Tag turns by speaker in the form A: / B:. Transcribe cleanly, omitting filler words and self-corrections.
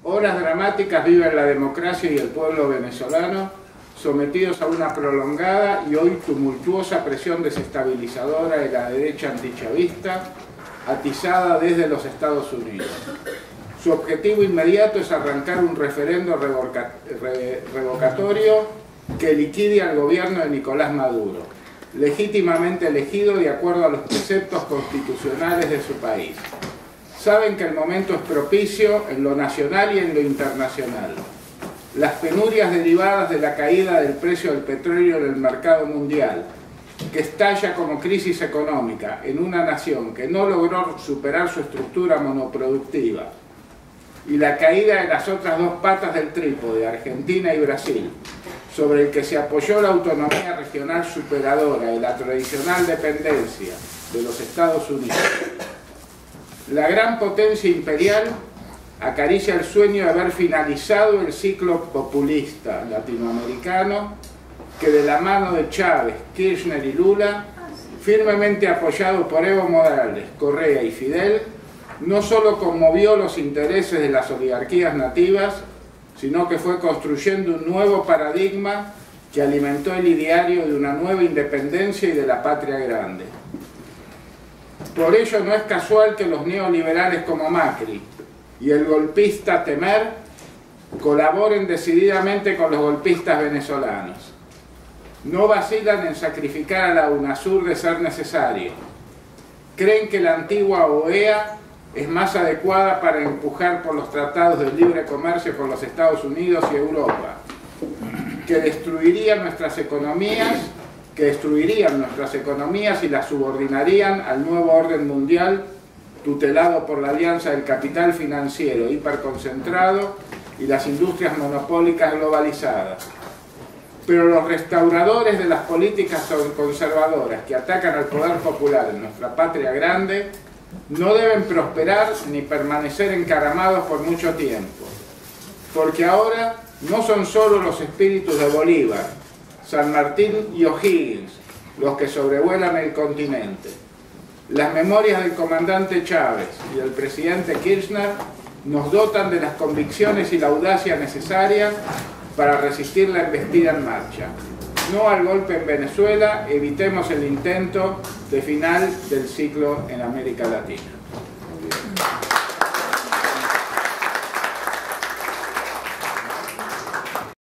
A: Horas dramáticas viven la democracia y el pueblo venezolano, sometidos a una prolongada y hoy tumultuosa presión desestabilizadora de la derecha antichavista, atizada desde los Estados Unidos. Su objetivo inmediato es arrancar un referendo revocatorio que liquide al gobierno de Nicolás Maduro, legítimamente elegido de acuerdo a los preceptos constitucionales de su país. Saben que el momento es propicio en lo nacional y en lo internacional. Las penurias derivadas de la caída del precio del petróleo en el mercado mundial, que estalla como crisis económica en una nación que no logró superar su estructura monoproductiva, y la caída de las otras dos patas del trípode, Argentina y Brasil, sobre el que se apoyó la autonomía regional superadora de la tradicional dependencia de los Estados Unidos. La gran potencia imperial acaricia el sueño de haber finalizado el ciclo populista latinoamericano que de la mano de Chávez, Kirchner y Lula, firmemente apoyado por Evo Morales, Correa y Fidel, no solo conmovió los intereses de las oligarquías nativas, sino que fue construyendo un nuevo paradigma que alimentó el ideario de una nueva independencia y de la patria grande. Por ello no es casual que los neoliberales como Macri y el golpista Temer colaboren decididamente con los golpistas venezolanos. No vacilan en sacrificar a la UNASUR de ser necesario. Creen que la antigua OEA es más adecuada para empujar por los tratados de libre comercio con los Estados Unidos y Europa, que destruirían nuestras economías y las subordinarían al nuevo orden mundial tutelado por la alianza del capital financiero hiperconcentrado y las industrias monopólicas globalizadas. Pero los restauradores de las políticas conservadoras que atacan al poder popular en nuestra patria grande no deben prosperar ni permanecer encaramados por mucho tiempo, porque ahora no son solo los espíritus de Bolívar, San Martín y O'Higgins los que sobrevuelan el continente. Las memorias del comandante Chávez y del presidente Kirchner nos dotan de las convicciones y la audacia necesarias para resistir la embestida en marcha. No al golpe en Venezuela, evitemos el intento de final del ciclo en América Latina.